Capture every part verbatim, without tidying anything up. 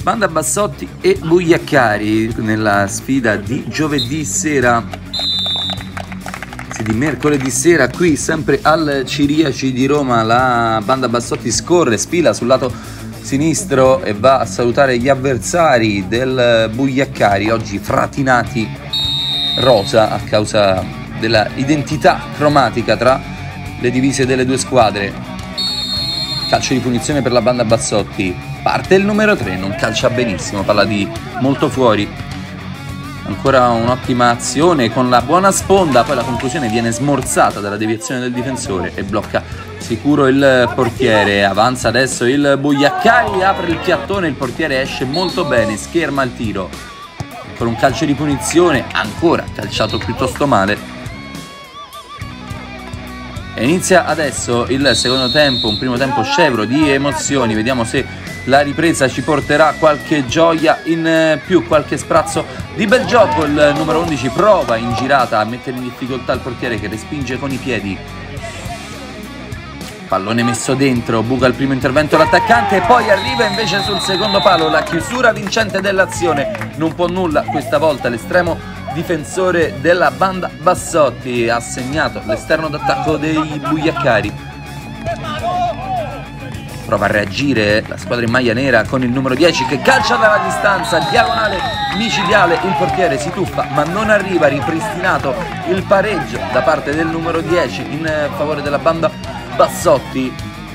Banda Bassotti e Bugliaccari nella sfida di giovedì sera, di mercoledì sera, qui sempre al Ciriaci di Roma. La Banda Bassotti scorre, sfila sul lato sinistro e va a salutare gli avversari del Bugliaccari, oggi fratinati rosa a causa della identità cromatica tra le divise delle due squadre. Calcio di punizione per la Banda Bassotti, parte il numero tre, non calcia benissimo, palla di molto fuori. Ancora un'ottima azione con la buona sponda, poi la conclusione viene smorzata dalla deviazione del difensore e blocca sicuro il portiere. Avanza adesso il Bugliaccari, apre il piattone, il portiere esce molto bene, scherma il tiro. Ancora un calcio di punizione, ancora calciato piuttosto male. E inizia adesso il secondo tempo, un primo tempo scevro di emozioni. Vediamo se la ripresa ci porterà qualche gioia in più, qualche sprazzo di bel gioco. Il numero undici prova in girata a mettere in difficoltà il portiere che respinge con i piedi. Pallone messo dentro, buca il primo intervento l'attaccante e poi arriva invece sul secondo palo la chiusura vincente dell'azione. Non può nulla questa volta l'estremo difensore della Banda Bassotti, ha segnato l'esterno d'attacco dei Bugliaccari. Prova a reagire la squadra in maglia nera con il numero dieci che calcia dalla distanza, diagonale micidiale, il portiere si tuffa ma non arriva, ripristinato il pareggio da parte del numero dieci in favore della Banda Bassotti.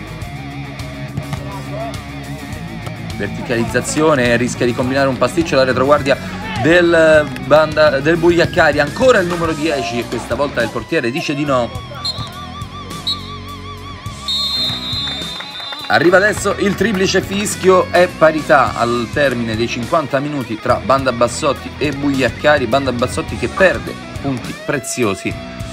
Verticalizzazione, rischia di combinare un pasticcio la retroguardia del, banda, del Bugliaccari, ancora il numero dieci e questa volta il portiere dice di no. Arriva adesso il triplice fischio, è parità al termine dei cinquanta minuti tra Banda Bassotti e Bugliaccari. Banda Bassotti che perde punti preziosi